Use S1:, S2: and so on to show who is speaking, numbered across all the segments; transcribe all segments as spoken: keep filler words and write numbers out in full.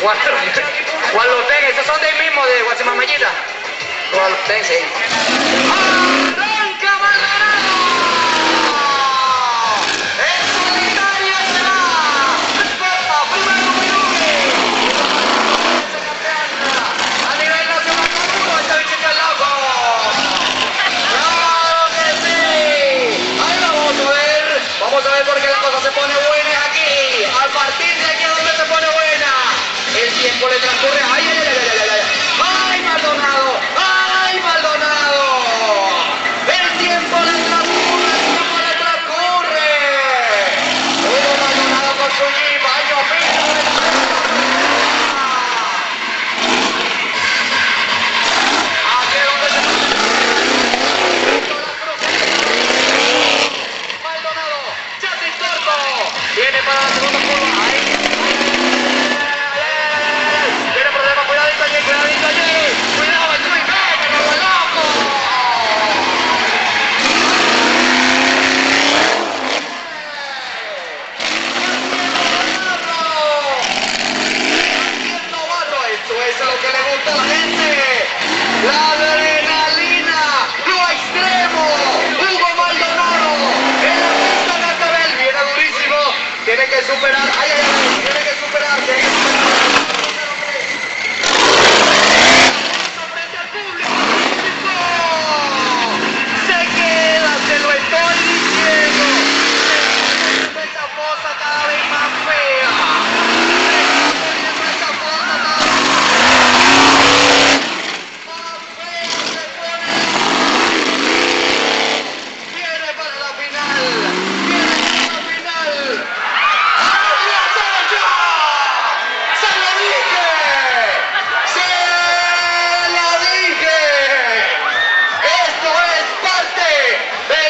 S1: Gualotén, esos son de ahí mismo, de Guasimamayita. Gualotén, sí. ¡Arranca Maldonado! ¡En solitaria se va! ¡Despierta! ¡Primero Minuti! A nivel nacional con uno, este bichito es loco. ¡Claro que sí! Ahí la vamos a ver. Vamos a ver por qué la cosa se pone buena aquí. A partir de aquí, ¿dónde se pone buena? El tiempo le transcurre. ¡Ay, ay, ay, ay, ay, ay! ¡Ay, Maldonado! ¡Ay, Maldonado! El tiempo le transcurre, el tiempo le transcurre. Luego Maldonado con su jeep, año fijo de la aquí es donde se Maldonado, chasis corto. Viene para la segunda curva. Ahí. Cuidadito allí, cuidadito allí. Cuidado, el Twin Peak, que lo loco. Haciendo barro. Esto es lo que le gusta a la gente. La adrenalina, lo extremo. Hugo Maldonado en la pista de Antabel. Viene durísimo. Tiene que superar. Ay, ay, ay. Tiene que superar. Tiene que superar.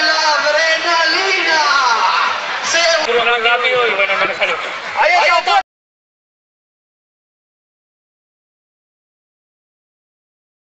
S2: Rápido y bueno, no me salió.
S1: Ahí está.